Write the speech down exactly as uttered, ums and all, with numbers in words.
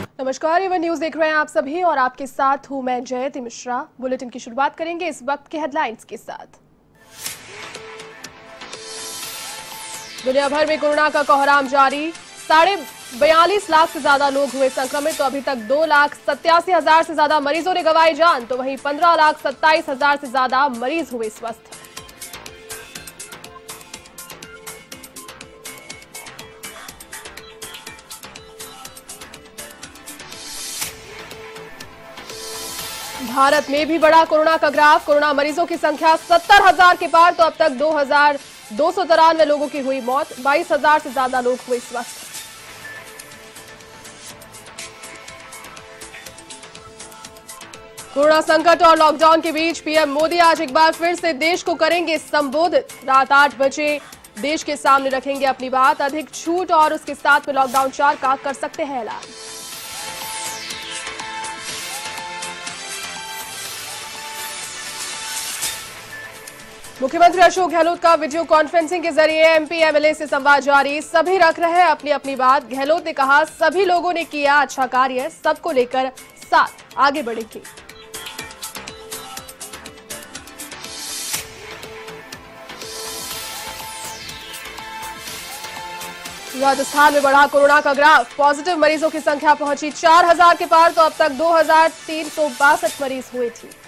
नमस्कार, Avon news देख रहे हैं आप सभी और आपके साथ हूं मैं जयति मिश्रा। बुलेटिन की शुरुआत करेंगे इस वक्त के हेडलाइंस के साथ। दुनिया भर में कोरोना का कोहराम जारी, साढ़े बयालीस लाख से ज्यादा लोग हुए संक्रमित। तो अभी तक दो लाख सत्यासी हजार से ज्यादा मरीजों ने गंवाई जान, तो वहीं पंद्रह लाख सत्ताईस हजार से ज्यादा मरीज हुए स्वस्थ। भारत में भी बढ़ा कोरोना का ग्राफ, कोरोना मरीजों की संख्या सत्तर हजार के पार। तो अब तक दो हजार दो सौ तिरानवे लोगों की हुई मौत, बाईस हजार से ज्यादा लोग हुए स्वस्थ। कोरोना संकट और लॉकडाउन के बीच पीएम मोदी आज एक बार फिर से देश को करेंगे संबोधित। रात आठ बजे देश के सामने रखेंगे अपनी बात। अधिक छूट और उसके साथ में लॉकडाउन चार का कर सकते हैं ऐलान। मुख्यमंत्री अशोक गहलोत का वीडियो कॉन्फ्रेंसिंग के जरिए एमपी एमएलए से संवाद जारी। सभी रख रहे हैं अपनी अपनी बात। गहलोत ने कहा, सभी लोगों ने किया अच्छा कार्य, सबको लेकर साथ आगे बढ़ेंगे। राजस्थान में बढ़ा कोरोना का ग्राफ, पॉजिटिव मरीजों की संख्या पहुंची चार हजार के पार। तो अब तक दो हजार तीन सौ बासठ मरीज हुए थे।